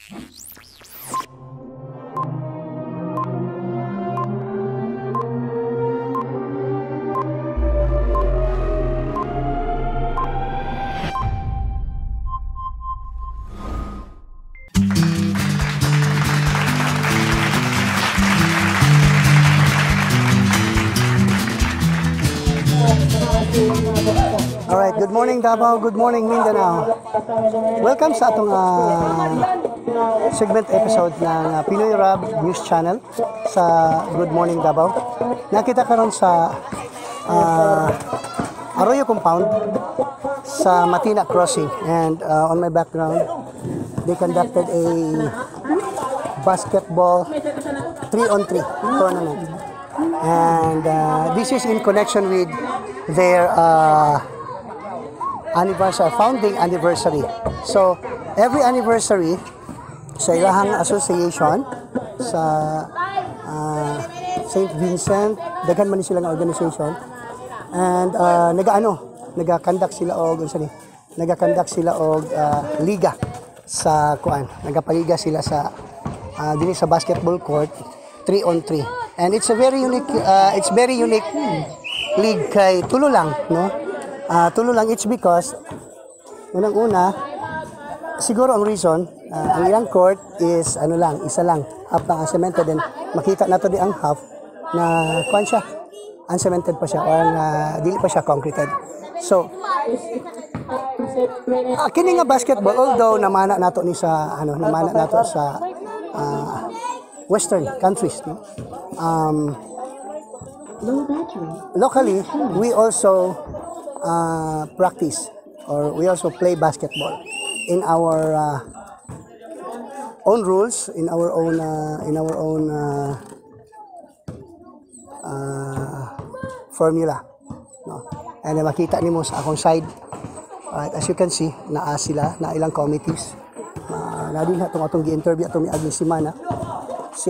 Alright, good morning Davao, good morning Mindanao. Welcome sa atong segment episode ng Pinoy Rab News Channel sa Good Morning Davao. Nakita karon sa Arroyo Compound sa Matina Crossing, and on my background they conducted a basketball 3-on-3 tournament, and this is in connection with their founding anniversary. So every anniversary sa ilahang association sa St. Vincent, daghan man sila nga organization, and nagakandak sila og liga sa kuan, nagapaliga sila sa dinhi sa basketball court 3-on-3, and it's a very unique league kay tulo lang, no? Tulo lang. It's because unang-una siguro ang reason, ang ilang court is isa lang, half na cemented, and makita nato di ang half na kuan siya, uncemented pa siya, or dili pa siya concreted. So kini nga basketball, although namana nato sa western countries, no? Locally we also practice, or we also play basketball in our own rules, in our own formula, no? And makita nimo sa akong side, as you can see, naa ilang committees, na din atong gi-interview atong miaging semana si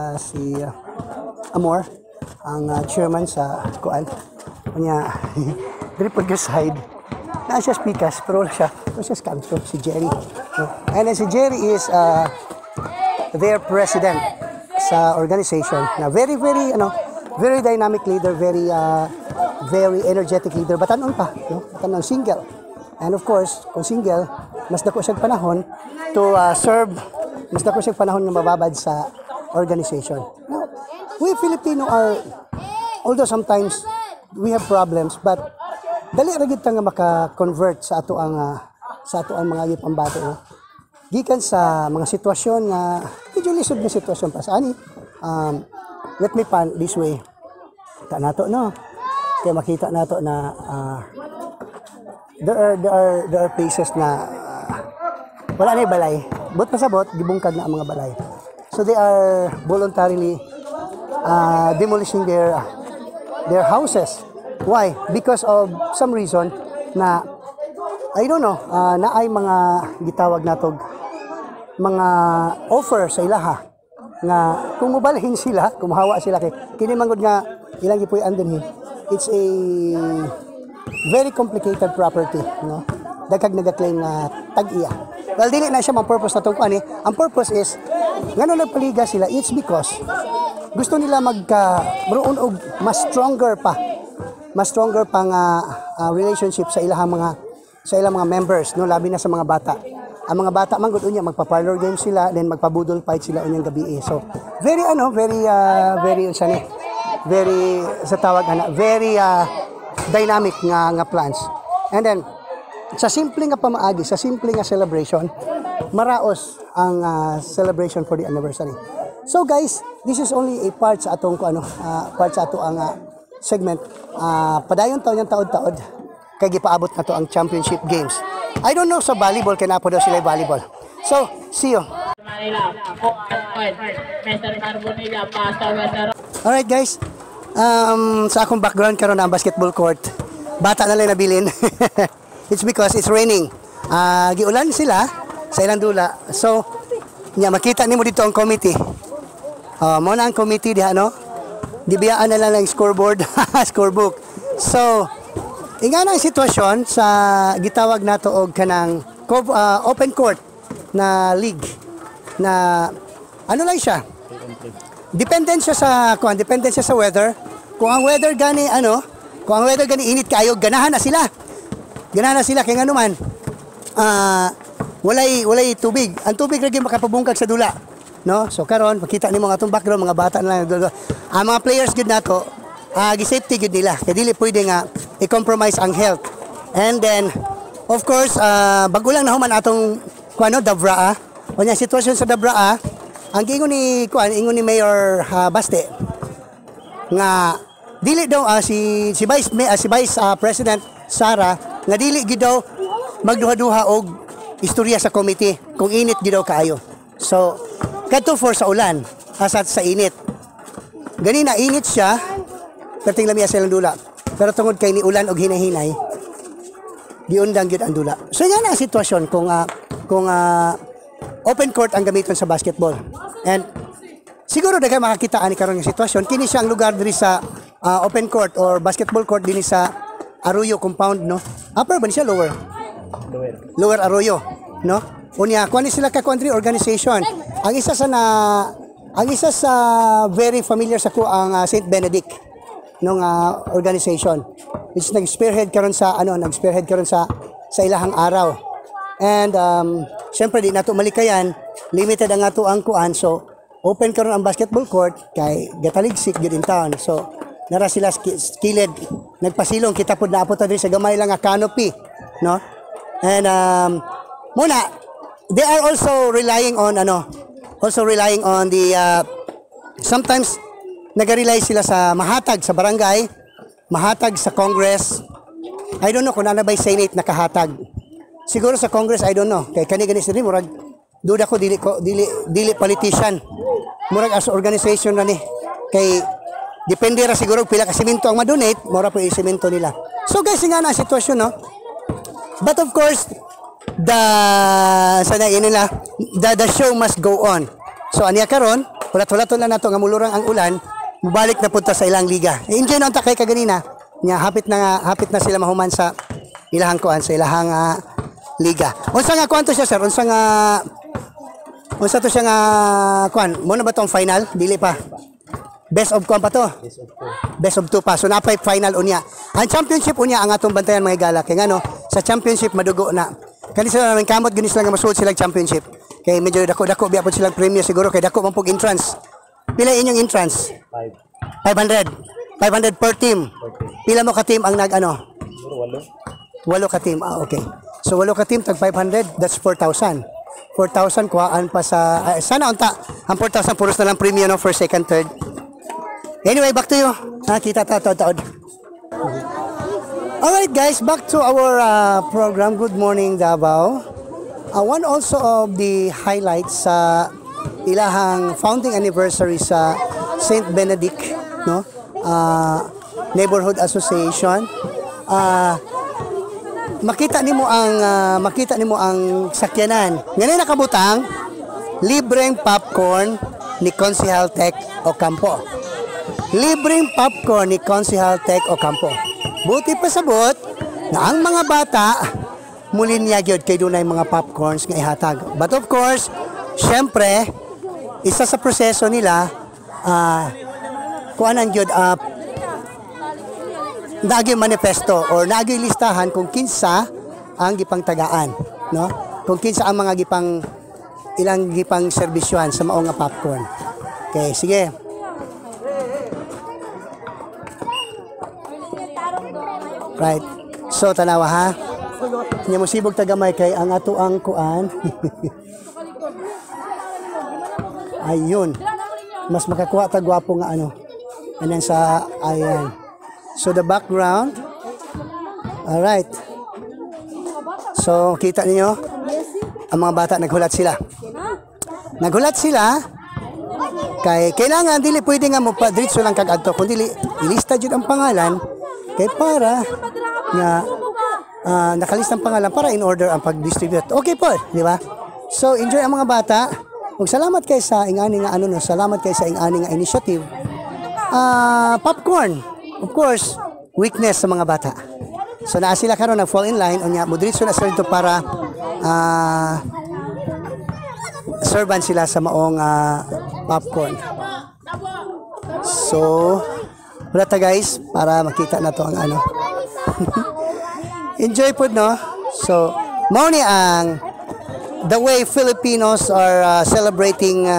Amor, ang chairman sa kuan nya diri pod side na siya speakers, pero wala siya kanto, si Jerry, no? And then si Jerry is their president sa organization, na very dynamic leader, very energetic leader, batanon pa, no? Batanon, single, and of course kung single, mas dako siya panahon to serve, mas dako siya panahon nga mababad sa organization. Now, we Filipino are, although sometimes we have problems, but dali ra gid ta nga maka-convert sa ato ang mga pambato, no? Gikan sa mga sitwasyon nga medyo lisod nga sitwasyon pa sa ani. Let me pan this way. Ta nato, no? Kaya makita nato na there are places na wala na balay. Bot pasabot gibungkag na ang mga balay. So they are voluntarily demolishing their houses. Why? Because of some reason na I don't know, na ay mga gitawag natog mga offer sa ilaha nga kung mobalhin sila, kumuhawa sila kay kini mangod nga ilang gipuy-an dinhi. It's a very complicated property, no? Dagkag nagaklaim na tag-iya. Well, dili na siya purpose na itong ani. Ang purpose is ngano nagpaliga sila, it's because gusto nila magkaroon og mas stronger pa nga relationship sa ilang mga members, no? Labi na sa mga bata. Ang mga bata man gud unya magpa-parlor game sila, then magpa-budol fight sila unyang gabi. So very sa tawag very dynamic nga plans. And then sa simple nga pamaagi, sa simple nga celebration, maraos ang celebration for the anniversary. So guys, this is only a part sa atong part sa ato ang segment. Padayon taon yung taod-taod kay gipaabot na to ang championship games. I don't know sa volleyball, kaya napo daw sila volleyball. So, see you. Alright guys, sa akong background karon ang basketball court. Bata na lang nabilin. It's because it's raining. Giulan sila sa ilang dula. So, makita nimo dito ang committee. Mo na ang committee diha, no? Gibiyaan na lang ang scoreboard, scorebook. So, ingana ang sitwasyon sa gitawag nato og kanang open court na league. na ano lang siya. Dependent siya sa dependent siya sa weather. Kung ang weather gani init kayo, ganahan na sila. Ganahan na sila kay ngano man. Walay tubig. Ang tubig ra gyud makapabungkag sa dula. No? So karon makita nimo ang atong background, mga bata na lang. Ang mga players gud nato, gi-safety gud nila. Kay dili pwede nga i-compromise ang health. And then of course, bago lang nahuman atong Dabraa. O nya sitwasyon sa Dabraa, ang ingon ni Mayor Baste nga dili daw si Vice President Sara nga dili gid daw magduha-duha og istorya sa committee kung init gid daw kaayo. So kadto for sa ulan asat sa init. Ganina init siya, perting lamiya sa ilang dula. Pero tungod kay ni ulan og hinahinay, giundang gyud ang dula. So yan ang sitwasyon kung open court ang gamiton sa basketball. And siguro daghan makakita ani karon nga sitwasyon kini siya ang lugar diri sa open court or basketball court dinhi sa Arroyo compound, no? Upper ba ni siya lower? Lower Arroyo, no? Unya kuan sila ka country organization. Ang isa sa very familiar sa ko ang St. Benedict nung organization, which nag-spearhead karon sa sa ilahang araw. And syempre di nato malikayan, limited ang ato ang kuan, so open karon ang basketball court kay gataligsik gyud in town. So nara sila skilled nagpasilong kita pud naapot diri sa gamay lang nga canopy, no? And muna they are also relying on the sometimes nag-rely sila sa mahatag sa barangay, mahatag sa Congress. I don't know kung na by Senate nakahatag. Siguro sa Congress, I don't know. Kay kani-gani sila murag duda ko dili politician. Murag as organization na ni. Kay depende ra siguro pila ka semento ang ma-donate, mura po i-semento nila. So guys, nga na sitwasyon, no? But of course, the show must go on. So aniya karon, hulat-hulaton lang nato nga mulurang ang ulan, mubalik na punta sa ilang liga. Enjoy na unta kay kaganina. Nya hapit na sila mahuman sa ilahang kuan, sa ilahang liga. Unsa nga kuan to siya, sir? Unsa to siya nga kuan? Mo na ba tong final? Dili pa. Best of kuan pa to? Best of 2 pa. So napay final unya. Ang championship unya ang atong bantayan mga igala. Kaya ngano, sa championship madugo na. Kani sila nang kamot gani sila nga masuod silang championship. Kay medyo dako-dako biya po silang premium siguro kay dako man pug entrance. Pila inyong entrance? 500. 500 per team. Pila mo ka team ang walo ka team. Okay. So walo ka team tag 500, that's 4,000. 4,000 kuhaan pa sa sana unta ang 4,000 puros na lang premium no, first, second, third. Anyway, back to you. Kita taod. Alright guys, back to our program. Good morning Davao. One also of the highlights sa ilahang founding anniversary sa St. Benedict, no? Neighborhood Association. Makita nimo ang sakyanan. Ngayon nakabutang libreng popcorn ni Konsehal Tek Ocampo. Libreng popcorn ni Konsehal Tek Ocampo. Buti pa sabot na ang mga bata mulinya gyud kay dunay mga popcorns nga ihatag. But of course, syempre isa sa proseso nila kuanan gyud naagi manifesto or naagi listahan kung kinsa ang gipangtagaan, no? Kung kinsa ang mga ilang gipang serbisyohan sa mao nga popcorn. Okay, sige. Right. So tanawa ha. Nya mo sibog tagamay kay ang ato ang kuan. Ayun. Mas makakuha ta gwapo nga anan sa ayan. So the background. All right. So kita niyo ang mga bata naghulat sila. Naghulat sila kay kailangan dili pwede nga mo pa diretso lang kag adto kundi ilista jud ang pangalan kay para nga nakalista ang pangalan para in order ang pag-distribute. Okay po, di ba? So enjoy ang mga bata. Ug salamat kay sa ingani nga salamat kay sa ingani nga initiative. Popcorn. Of course, weakness sa mga bata. So naa sila karon nag-fall in line unya mo diretso na sila dito para mag-serban sila sa maong popcorn. So, wala ta guys, para makita na to ang ano. Enjoy po, no? So, mao ni ang the way Filipinos are celebrating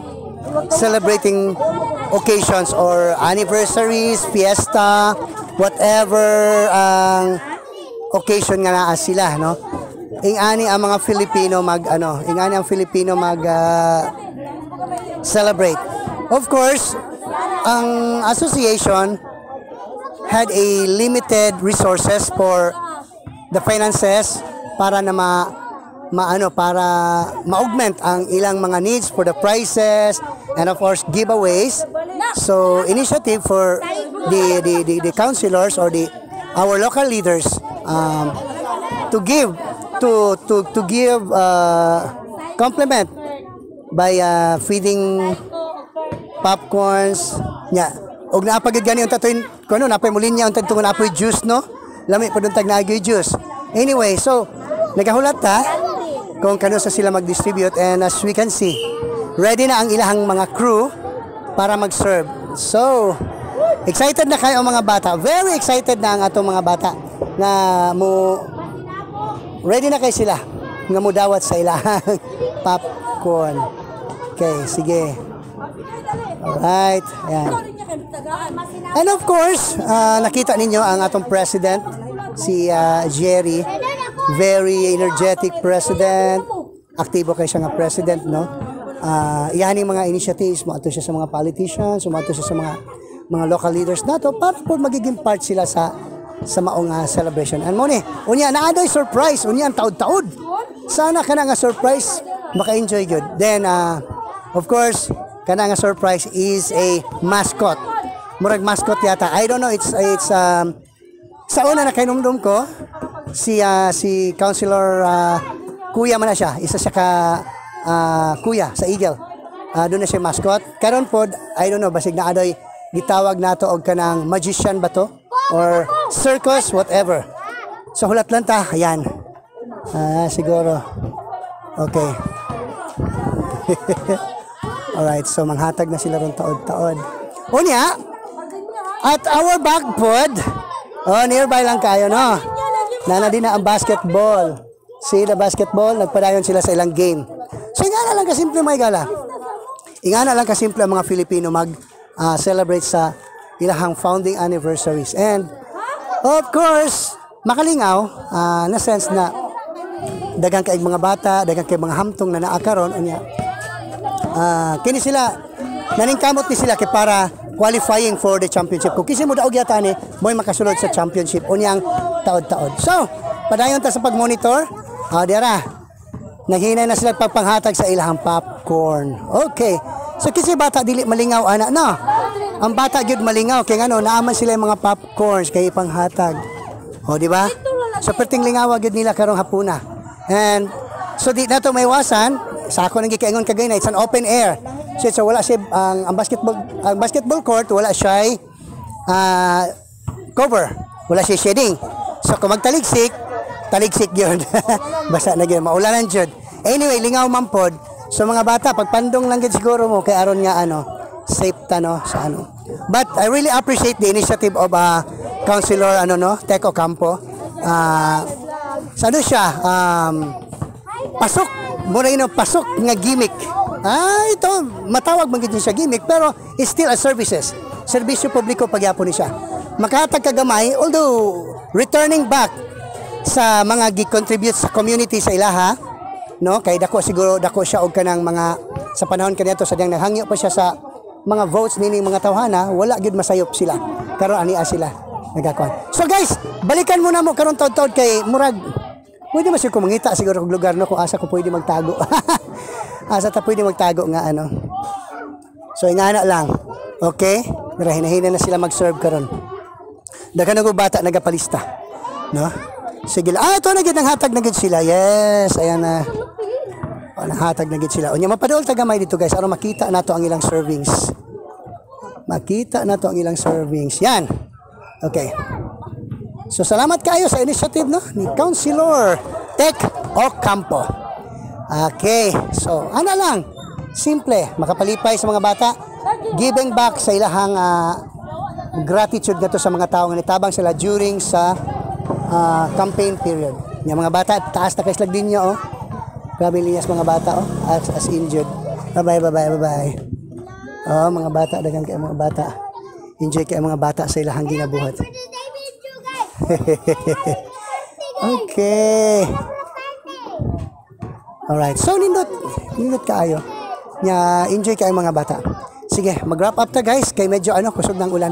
occasions or anniversaries, fiesta, whatever ang occasion nga naa sila, no? Ingani ang mga Filipino ingani ang Filipino mag celebrate. Of course, ang association had a limited resources for the finances para na para ma-augment ang ilang mga needs for the prizes and of course giveaways. So initiative for the councilors or our local leaders to give compliment by feeding popcorns nya og naapagid gani unta toy kuno napay mulinya unta tungon apoy juice, no, lami pa duntag naagay juice. Anyway, so nagahulat ta kung kano sa sila mag-distribute, and as we can see, ready na ang ilahang mga crew para mag-serve. So excited na kayo ang mga bata, very excited na ang atong mga bata na ready na kayo sila nga mo dawat sa ilahang popcorn. Okay, sige. Alright, ayan. And of course, nakita ninyo ang atong president, si Jerry. Very energetic president. Aktibo kayo siya nga president, no? Iyan yung mga initiatives, mo ato siya sa mga politicians, mo ato siya sa mga local leaders nato para po magiging part sila sa maong celebration. And mo ni, unya naadoy surprise, unya ang taod-taod. Sana ka na nga surprise, maka-enjoy good. Then, of course, kana nga surprise is a mascot. Murag mascot yata. I don't know, it's sa una na kainumdum ko si Councilor Kuya man na siya. Isa siya ka Kuya sa Eagle. Doon na siya mascot. Karon pod, I don't know, basig na adoy gitawag nato og kanang magician ba to or circus, whatever. So hulat lang ta, ayan. Siguro. Okay. Alright, so manghatag na sila ron taod-taod. Unya, at our back pod, nearby lang kayo, no? Nana din na ang basketball. See the basketball, nagpadayon sila sa ilang game. So, ingana lang kasimple may gala. Ingana lang kasimple ang mga Filipino mag-celebrate sa ilahang founding anniversaries. And, of course, makalingaw, na sense na dagang kaig mga bata, dagang kaig mga hamtong na naakaron, unya, kini sila naningkamot ni sila kay para qualifying for the championship. Kung kisi mo daog yata ni mo'y makasulod sa championship unyang taod-taod. So, padayon ta sa pag-monitor. Dira. Naghinay na sila pagpanghatag sa ilahang popcorn. Okay. So kisi bata dili malingaw ana, no? Ang bata gyud malingaw kay ngano naaman sila yung mga popcorns kay panghatag. O di ba? So perting lingawa gyud nila karong hapuna. And so di nato may wasan sa ako nang gikaingon kagay na it's an open air. So wala siya ang basketball court wala siya cover. Wala siya shading. So kung magtaligsik, taligsik yun. Basa na yun. Maulanan jud. Anyway, lingaw man pod. So mga bata, pagpandong lang yun siguro mo kay aron nga safe ta no sa ano. But I really appreciate the initiative of Councilor Teco Campo. Sa ano siya, pasok muna pasok nga gimmick. Ito, matawag man gid siya gimmick pero it's still a services. Serbisyo publiko pagyapon ni siya. Makahatag kagamay although returning back sa mga gi-contribute sa community sa ilaha, no? Kay dako siya og kanang mga sa panahon kaniadto sa diyang naghangyo pa siya sa mga votes nining mga tawhana, wala gid masayop sila. Karon ania sila nagakuan. So guys, balikan muna mo karon taud-taud kay murag pwede man siguro mangita siguro og lugar no kung asa ko pwede magtago. Asa ta pwede magtago nga So ingana lang. Okay? Pero hinahina na sila mag-serve karon. Daghan og bata nagapalista. No? Sige. Ito na gid nang hatag na gid sila. Yes, ayan na. Nanghatag na gid sila. Unya mapadol tagamay dito guys aron makita nato ang ilang servings. Makita nato ang ilang servings. Yan. Okay. So salamat kayo sa initiative no ni Councilor Teco Campo. Okay, so ano lang, simple, makapalipay sa mga bata, giving back sa ilahang gratitude nga to sa mga tao nga nitabang sila during sa campaign period. Yung mga bata, taas na kaislag din nyo, oh. Grabe linyas mga bata, oh, as injured. Bye-bye, bye-bye, bye-bye. Oh, mga bata, dagang kayo mga bata. Enjoy kayo mga bata sa ilahang ginabuhat. Okay. Alright, so nindot kaayo. Enjoy kayo mga bata. Sige, mag-wrap up ta guys, kay medyo kusog ng ulan.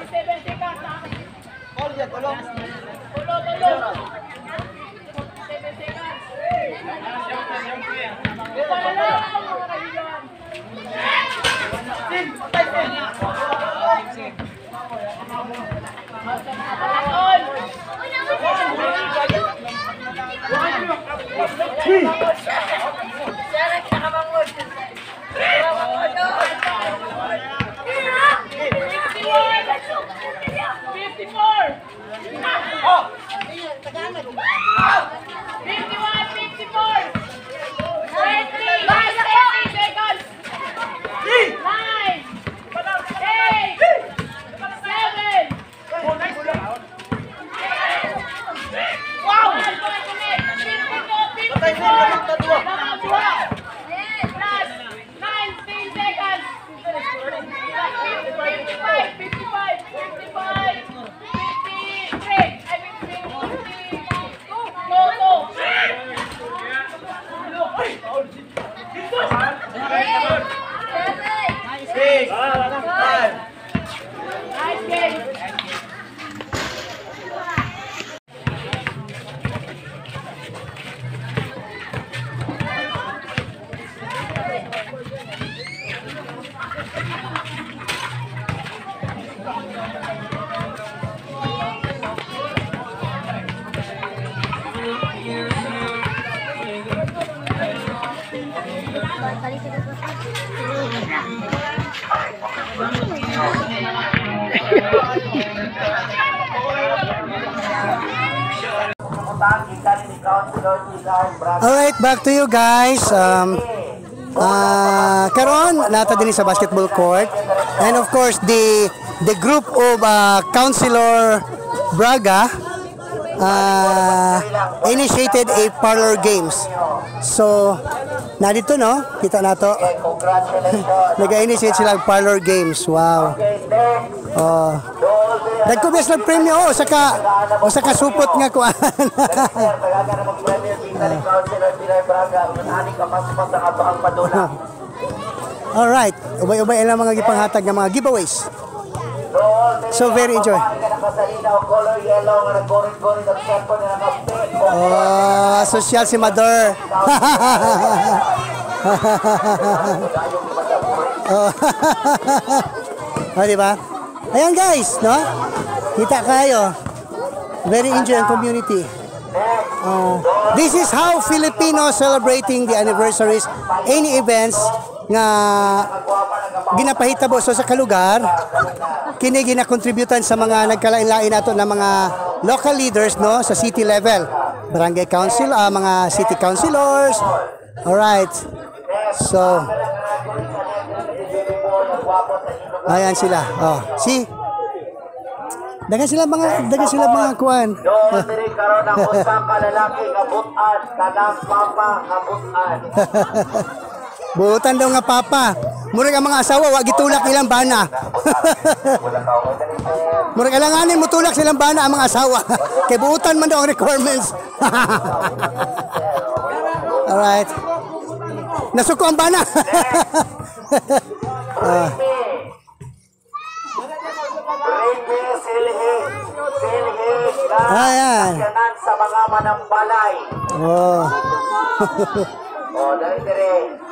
Alright, back to you guys. Karon nata din sa basketball court, and of course the group of Councilor Braga initiated a parlor games. So narito no, kita nato. Nag-initiate sila parlor games. Wow. Oh. Nagkubes lang premyo saka supot nga kuan. Alright, ubay-ubay lang mga gipanghatag ng mga giveaways. So very enjoy. Oh, social si Mador. Oh, di ba? Ayan guys, no? Kita kayo. Very enjoy ang community. This is how Filipinos celebrating the anniversaries, any events nga ginapahitabo so sa kalugar, kini ginakontributan sa mga nagkalain-lain nato na mga local leaders no sa city level, barangay council, mga city councilors. Alright. So ayan sila. Oh, see? Dagan sila mga kuan. Diri karon ang usa ka lalaki kabutan, kanang papa kabutan. Buutan daw nga papa. Murag ang mga asawa wa gitulak ilang bana. Murag alanganin mo tulak silang bana ang mga asawa. Kay buutan man daw ang requirements. Alright. Nasuko ang bana. Ayan. Sa mga manambalay. Oh. Oh, dire.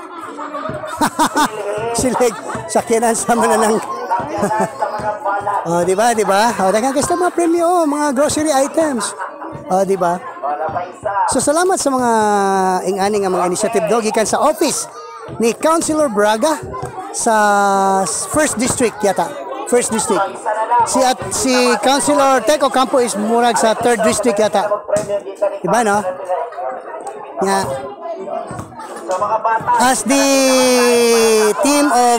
Silig, sakyanan sa mananang. Oh, di ba? Oh, daghang gusto mga premyo, mga grocery items. Oh, di ba? So salamat sa mga ing-ani nga mga initiative do gikan sa office ni Councilor Braga sa First District yata. First District. Si Councilor Teco Campo is murag sa Third District yata. Diba no? Yeah. Sa mga bata, as the team of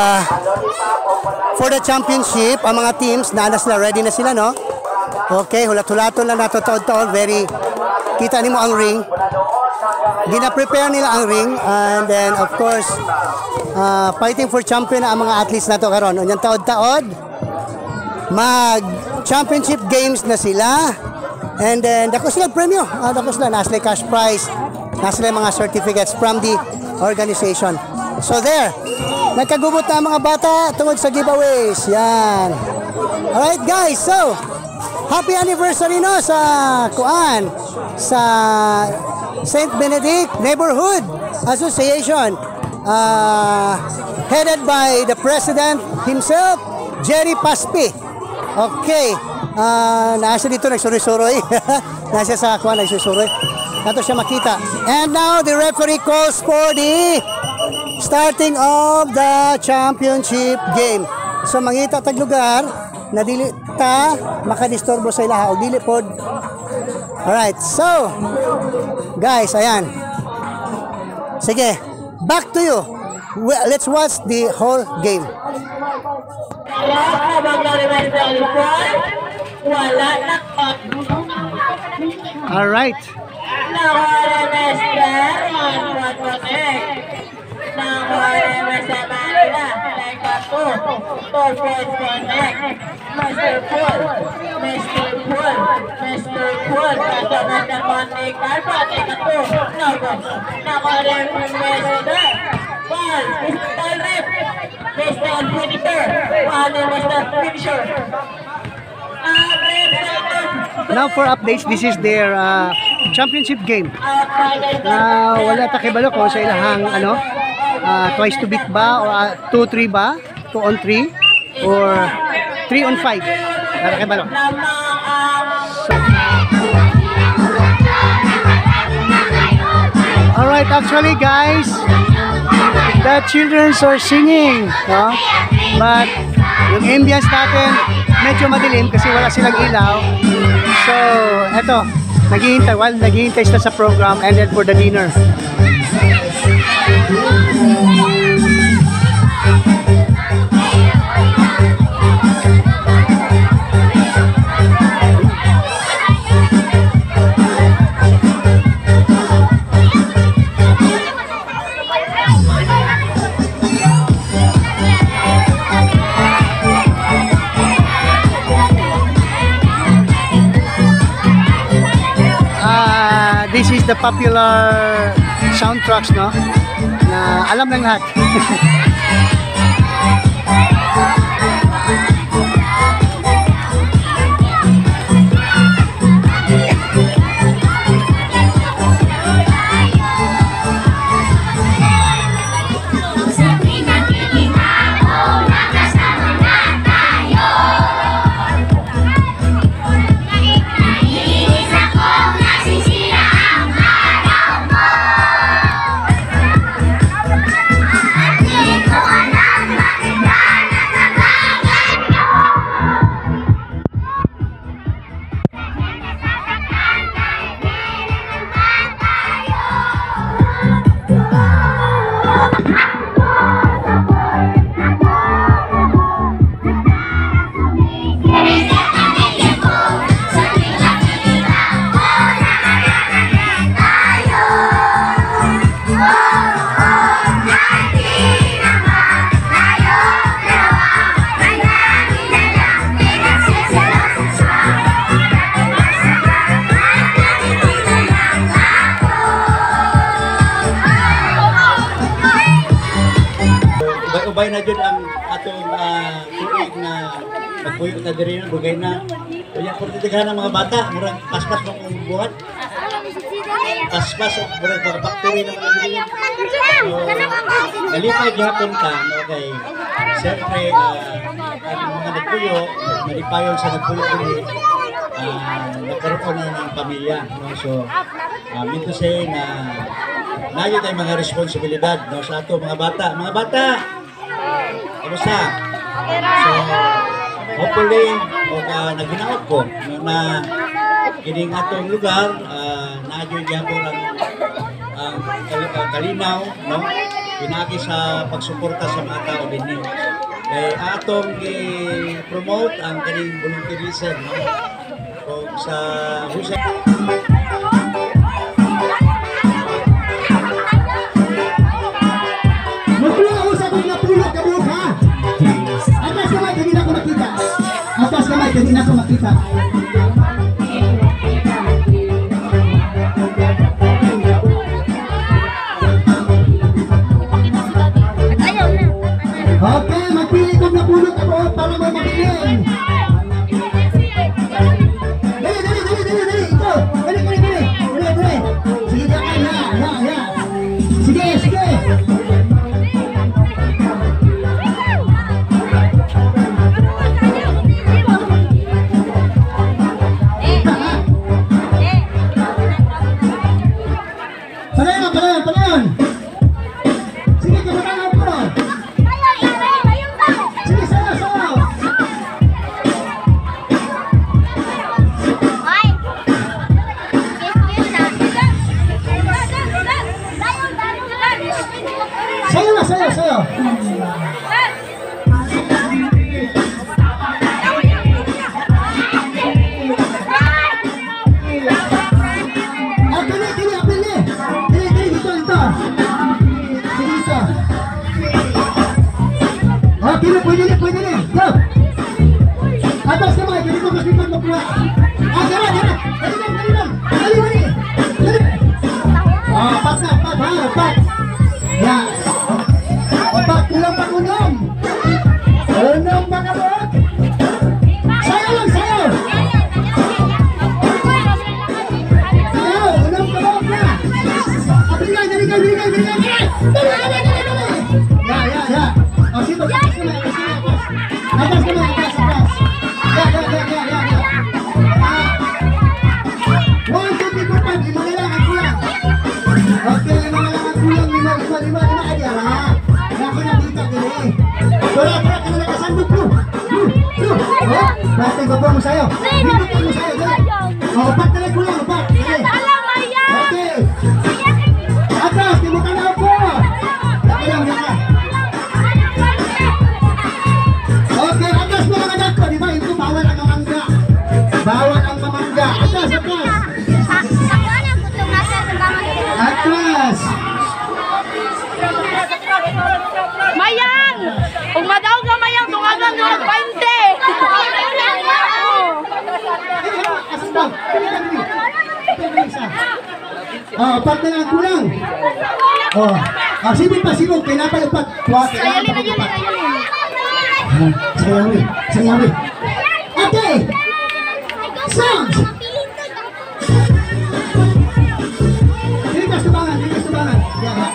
for the championship, ang mga teams na sila, ready na sila, no? Okay, hulat-hulaton lang na totood, very, kita nimo ang ring. Gina-prepare nila ang ring, and then of course, fighting for champion na ang mga athletes na to karon. Unyang taod-taod, mag-championship games na sila, and then dako sila premyo, dako sila, nasa cash prize, nasa mga certificates from the organization. So there, nagkagubot na ang mga bata tungod sa giveaways. Yan. Alright guys, so happy anniversary no sa kuan, sa St. Benedict Neighborhood Association, headed by the president himself, Jerry Paspi. Okay, nasa dito nagsuroy-suroy. Nasa sa kuan nagsusuroy. Nato siya makita. And now the referee calls for the starting of the championship game. So mangita tag lugar na dili ta makadisturbo sa ilaha o dili pod. Alright, so guys, ayan. Sige, back to you. Let's watch the whole game. Alright. Now for updates, this is their championship game. Wala ta kay balo kung sa ilahang ano, twice to beat ba o 2-3 ba, 2-on-3 or 3-on-5. Wala kay balo. Alright, actually guys, the children are singing, no? But yung ambience natin medyo madilim kasi wala silang ilaw. So, eto, naghihintay sila sa program and then for the dinner. This is the popular soundtracks, no? Na alam ng lahat. Ubay na dyan ang atong tuig na magpuyo na diri na, bugay na. Kaya po titighan ng mga bata, murang paspas mo kung buhat. Paspas, murang mga factory na mga diri. So, nalipay gihapon ka, okay. Siyempre, ang mga nagpuyo, nalipayon sa nagpuyo diri, nagkaroon na ng pamilya. No? So, mean to say na nayo tayong mga responsibilidad, no, sa ato mga bata. Mga bata, kamusta? So, hopefully, naginaot ko no, na kining atong lugar, naadyo gyapon ang kalinaw, no? Pinagi sa pagsuporta sa mga tao din ni. Kay atong i-promote ang kaning volunteerism, no? O sa Husay. Magpulong ako sa kong napulog ka buhok, ha? Atas kamay, hindi na ako makita. Atas kamay, hindi na ako makita. Okay, magpili kong napulog ka buhok para mo mabilin. Dali, dali, dali, dali, dali. Ito, dali, dali, dali. Dali, dali. Sige, dali, ya. Sige, sige. Palayan. Sige, kabataan po. Sige, sayo. Sayo. Apili. Dili, dito. Sige, dito. Okay, pwede na. Go! Atas kamay, ganito mas likod mo po. Dali lang. Pat na. Yan. Pat, kulang pa unong. Unong makabot. Sayo lang. Unong kabot na. Dali. Ya. Sino, atas kamay. Ya. 1, 2, 3, 4, 5, 5 na lang ang kulang. Okay, 5 na lang ang kulang. 5 aja ha. Ako nakita gini. Tara, ka na nakasandok mo. Dati ko mo sa'yo. Dito mo sa'yo. Pat na lang kulang. Pat. Okay. Atas, di mo ka na ako. Yaka. Okay, atas mo ang anak ko. Di ba? Ito bawal ang mamangga. Atas. Atlas! Mayang! Kung madaw ka mayang, tungagan ka ng 20! Pat na lang kulang. Sige pa, pinapalipat. Sayalin. Sayawi. Okay! Sounds! Ligas tubangan. Ya, ha?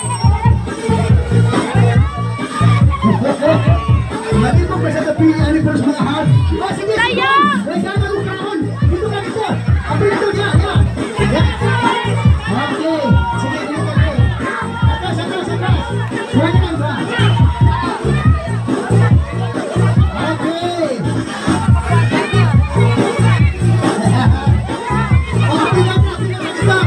Mati mo pa sa tapi, ano po sa mga hard? Sige! Regana mo kahon! Dito. Apil ito, ya! Okay! Sige, dito. Atas! Suwanan ba? Okay! Pinapakita!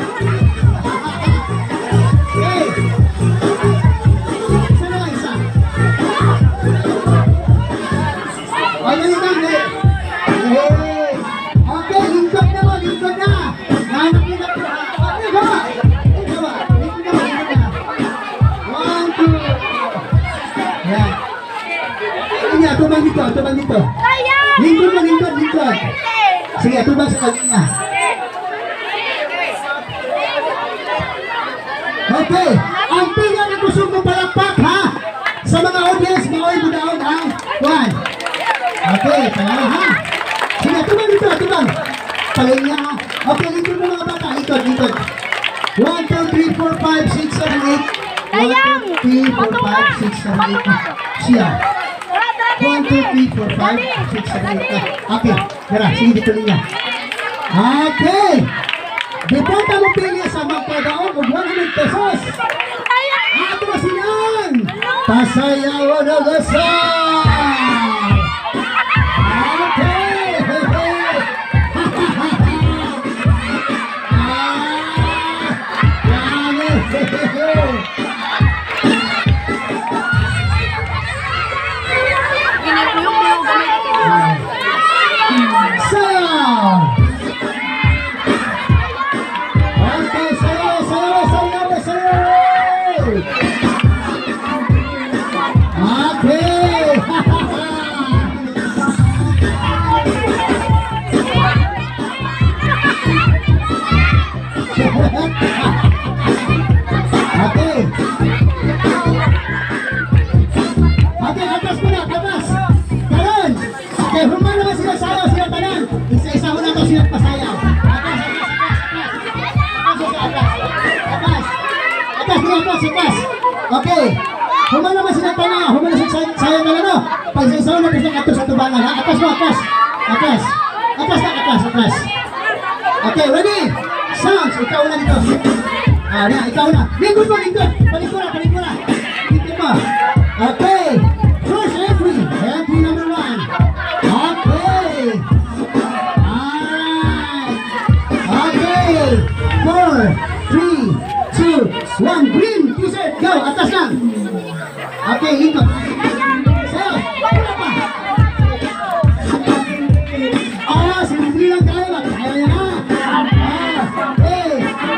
Tubang dito. Lingkod. Sige, tubang sa kanya. Okay, ang pila na gusto mo palakpak, ha? Sa mga audience, maoy mo daon ang 1. Okay, pangalawa, ha? Sige, tubang. Palinya, ha? Okay, lingkod mo mga bata. Lingkod. 1, 2, 3, 4, 5, 6, 7, 8. 1, 2, 3, 4, 5, 6, 7, 8. Siya. 1, 2, 3, 4, 5, 6, 7, 8. Okay, tara, sige dito niya. Okay. Deporta mo pili sa magpadaon og 100 pesos. Ato na silang Pasayaw na gasal. Okay. Human naman sila tayo. Human na sayang na no. Pag sa isaw na kasi kato sa tubangan ha. Atas mo, atas. Atas. Atas na, atas, atas. Okay, ready? Sounds, ikaw na dito. Na, ikaw na. Lingkod mo, lingkod. Palikura, palikura. Lingkod mo. Okay. First entry. Entry number 1. Okay. Alright. Okay. 4, 3, 2, 1. Green t-shirt. Go, atas lang. Okay, lingkod. So, pakula pa. Simple lang tayo. Kaya yan ha. Okay.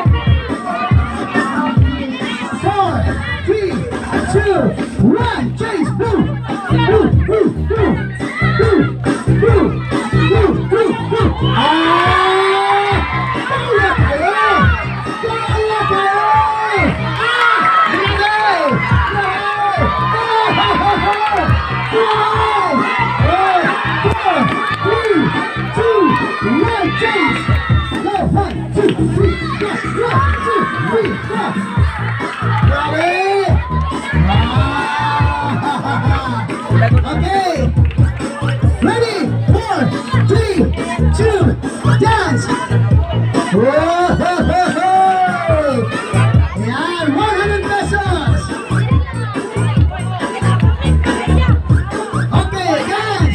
4, 3, 2, 1. Chase. Blue. Blue. Blue. Blue. Blue. Blue. Blue. Blue. Blue. Kaya tayo. Kaya tayo. Chase! Go! 1, 2, 3, go! 1, 2, 3, go! Ready? Okay! Ready? 4, 3, 2, dance! Whoa! Yan! 100 pesos! Okay, dance!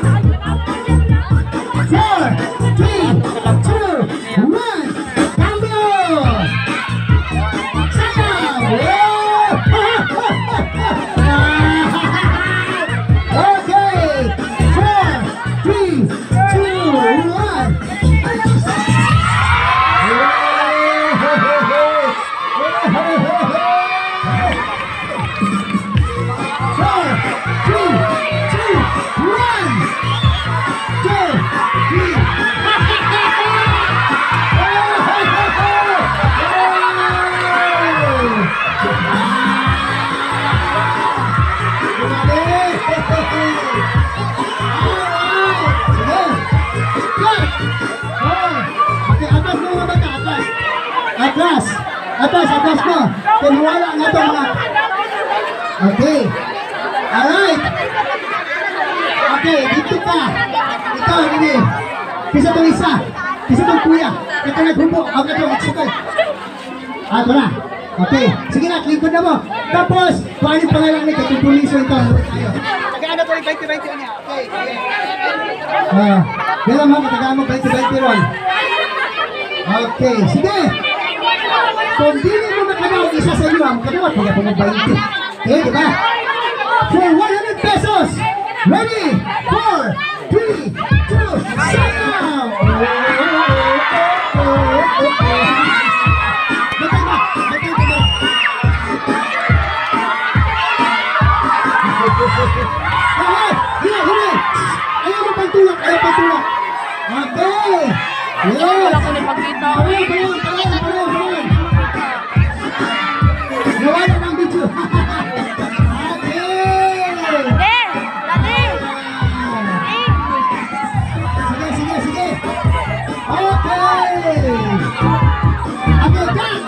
4, 3, 2, 1, cambio! Sayaw! Okay! 4, 3, 2, 1. 4, 3, 2, 1. Atas mo. Kumuwala na ito mga. Okay. Alright. Okay, dito ka. Ikaw, hindi. Kisa itong isa. Kisa itong kuya. Ito naghubo. Ako ito, magsukay. Ito na. Okay. Sige na, lingkod na mo. Tapos, kung ano yung pangalan nito, itong puliso ito. Tagaan na ito yung 20-20 niya. Okay. Bilang mo, matagaan mo 20-20 ron. Okay, sige. Kung di mo makalaw, isa sa iyo, ang kadawat, pag ako mag-20. Okay, diba? For 100 pesos. Ready? 4, 3, 2, sayaw! Ayaw mo pagtulak, ayaw pagtulak. Okay. Yes. Wala ko na pagkita. Palong. Nawala ng video. Okay. Sige. Okay. Okay, done.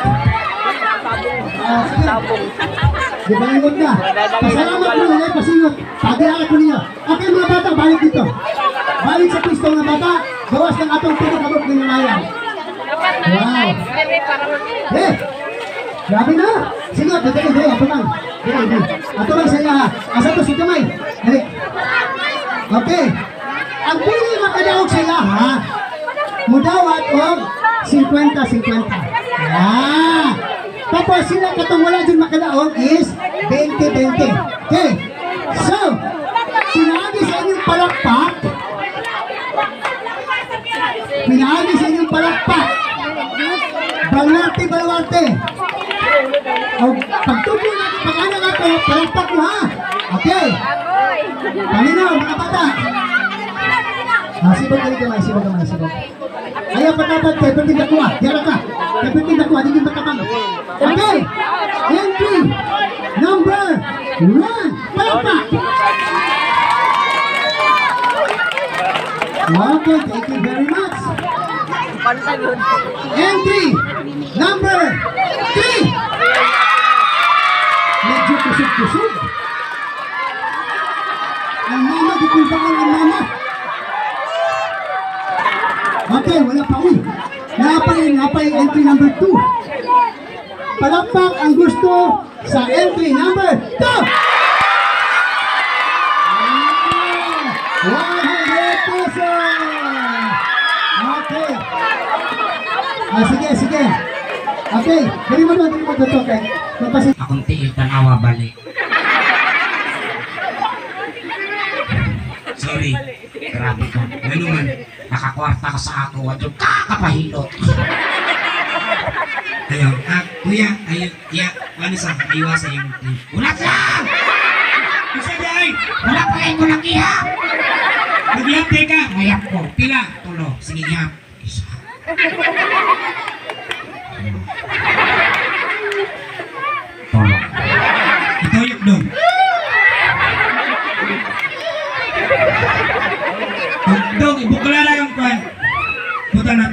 Sige. Di ba yung na? Pasalamat po nila, pasingot. Pag-iarap po ninyo. Okay mga bata, balik dito. Balik sa pwesto ng bata. Gawas ng atong pinakabot ng nanayan. Wow. Eh, grabe na. Sige, dito. Ato lang. Ato lang sa iya ha. Asa to si Kamay. Dali. Okay. Ang pili makadaog sa iya ha. Mudawat o 50-50. Ah. Tapos sila katong wala dyan makadaog is 20-20. Okay. So, pinagi sa inyong palakpak. Pinagi sa inyong palakpak. Balwarte. O, pagtubo na, pag-ano nga ito, palakpak mo ha. Okay. Paminaw, mga bata. Sibog kamay. Ayaw patapat kay penting dakuha. Diara ka. Kay penting dakuha, di matapang. Okay. Entry number 1. Palakpak. Okay, thank you very much. Entry number 3. Medyo kusog-kusog. Ang mama, dikulbangan ang mama. Okay, wala pa uy. Napay entry number 2. Palakpak ang gusto sa entry number 2. 100 pesos. Okay. Sige. Okay, dali mo to, okay? Magpasit. Akong tiil tanawa balik. Sorry, grabe ka. Ano man, nakakwarta ka sa ako, wadyo kakapahilot. Ayaw, kuya, ano sa, aywa sa iyong team. Ulat lang! Isa day! Wala pa kayo kulang iha! Mag-ihap ka, mayap ko. Pila, tulo, sige ihap. Isa. Tulo. Itoyok doon. Dong, ibukla na yung kwan. Buta na.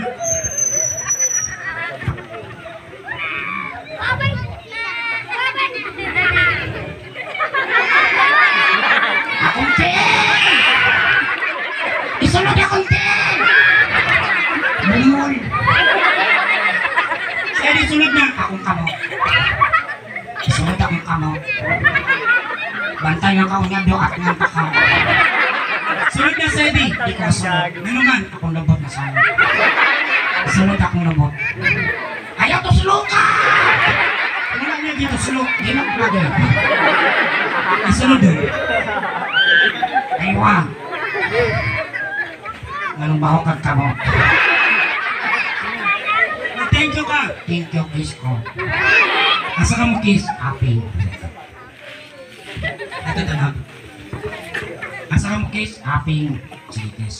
Akong tiin! Isunod akong tiin! Ngayon! Siya di sunod na akong kamo. Isunod akong kamo. Bantay ng kaunyan do at ng takaw. Sunod na Sedi, ikaw sunod. Nanuman, akong lubot na sana. Sunod akong lubot. Ayaw to suluka! Wala niya dito sulok, ginag lagi. Isunod doon. Aywa. Anong baho kag kamo? Thank you ka. Thank you, kiss ko. Asa ka mo kiss? Happy. Ito tanong. Asa ka mo kiss? Happy. Sige kiss.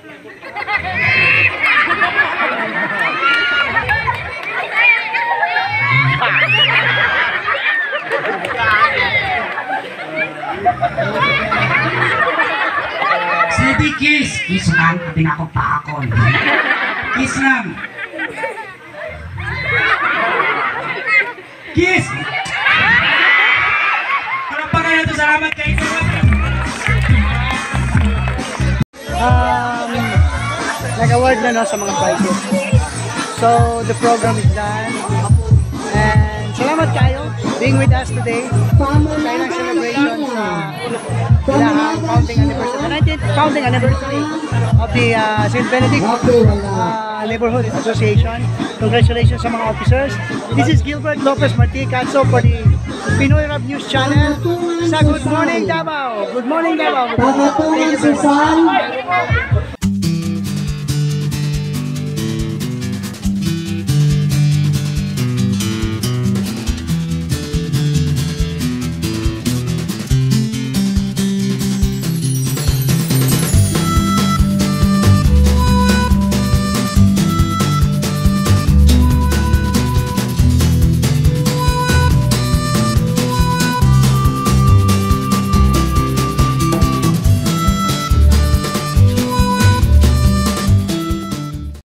Sige kiss. Kiss lang. At pinakong paakon. Kiss lang. Kiss! Palapakan na ito. Salamat kayo. Nag-award na sa mga prizes. So, the program is done. And salamat kayo being with us today. Kailang celebration sa ilahang founding anniversary, the 19th founding anniversary of the St. Benedict Neighborhood Association. Congratulations sa mga officers. This is Gilbert Lopez Marticazzo for the Pinoy Rap News Channel. Sa Good Morning Davao. Good morning Davao. Thank you, sir.